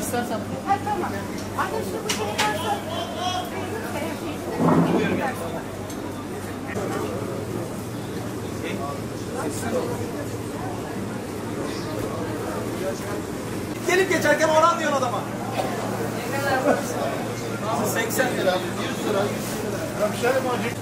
istersen. Ha tamam. Anne şu bu şey varsa. Buyurun. Gelip geçerken oran diyorsun adama. Ne kadar var? 80 lira, 100 lira, 100 lira. Bir şey mi acı?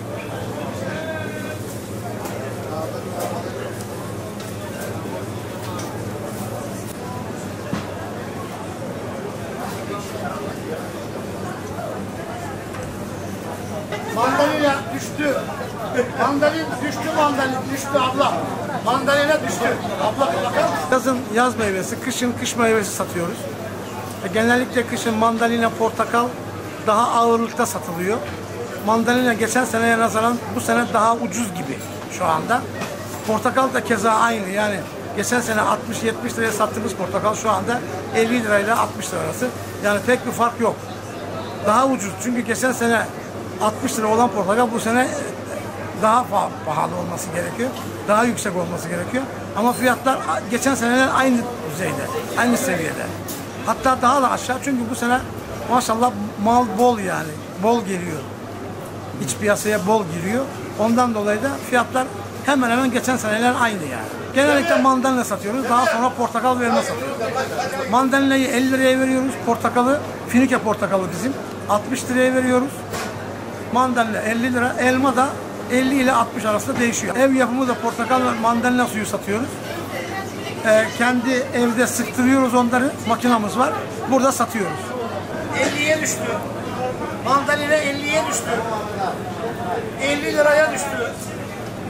Mandalina düştü. Mandalin düştü, mandalin düştü abla. Mandalina düştü. Abla bakar mısın? Yazın yaz meyvesi, kışın kış meyvesi satıyoruz. Genellikle kışın mandalina, portakal daha ağırlıkta satılıyor. Mandalina geçen seneye nazaran bu sene daha ucuz gibi şu anda. Portakal da keza aynı, yani geçen sene 60-70 liraya sattığımız portakal şu anda 50 lirayla 60 lira arası. Yani pek bir fark yok. Daha ucuz, çünkü geçen sene 60 lira olan portakal bu sene daha pahalı olması gerekiyor. Daha yüksek olması gerekiyor. Ama fiyatlar geçen seneler aynı düzeyde, aynı seviyede. Hatta daha da aşağı, çünkü bu sene maşallah mal bol, yani bol geliyor. İç piyasaya bol giriyor. Ondan dolayı da fiyatlar hemen hemen geçen seneler aynı yani. Genellikle mandalina satıyoruz. Daha sonra portakal ve elma satıyoruz. Mandalinayı 50 liraya veriyoruz. Portakalı, Finike portakalı bizim 60 liraya veriyoruz. Mandalina 50 lira. Elma da 50 ile 60 arasında değişiyor. Ev yapımı da portakal ve mandalina suyu satıyoruz. Kendi evde sıktırıyoruz onları. Makinamız var. Burada satıyoruz. 50'ye düştü. Mandalina 50'ye düştü. 50 liraya düştü.